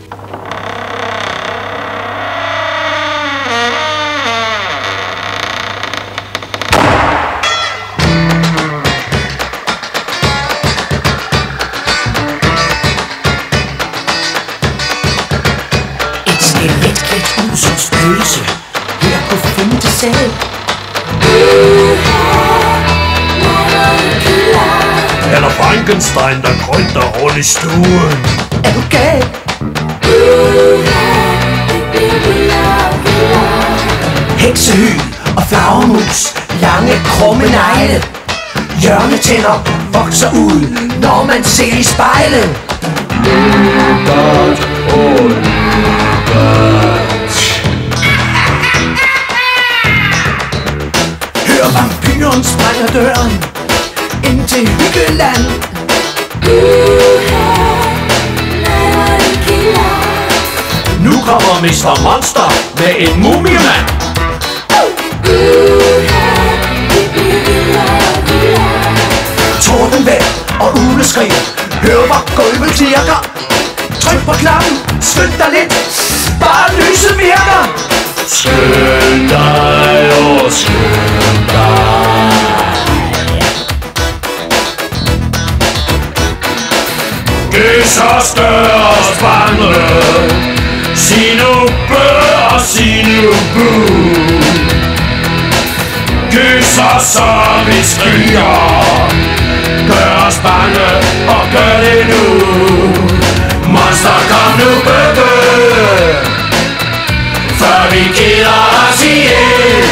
Spillede her på 5. sal. Eller Frankenstein, der grønter rundt i stuen. Er du gal? Heksehyl og flagermus, lange krumme negle. Hjørnetænder vokser ud, når man ser i spejlet. Hør vampyren sprænger døren ind til hyggeland. Nu kommer Mr. Monster med en mumiemand. Tordenvejr og ugleskrig, hør hvor gulvet klirker. Tryk på knappen, skynd dig lidt, bare lyset virker. Skynd dig og skynd dig. Gys og størst bange, sig nu bør og sig nu bu. Gys og så vi skriger, gør os bange og gør det nu. Monster, kom nu begge, før vi keder os ihjel.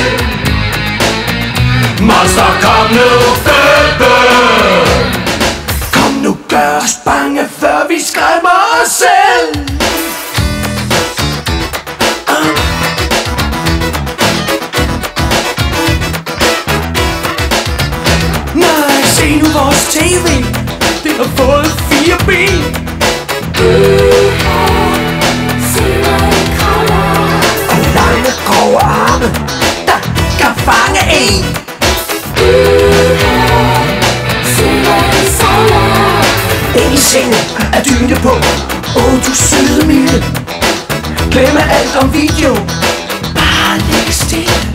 Monster, kom nu begge. Kom nu, gør os bange, før vi skræmmer os selv. Nej, se nu vores tv, det har fået 4 ben. Og lange grove arme, der kan fange en. Ind i sengen er dyne på, du søde mine. Glemme alt om video, bare ligge stille.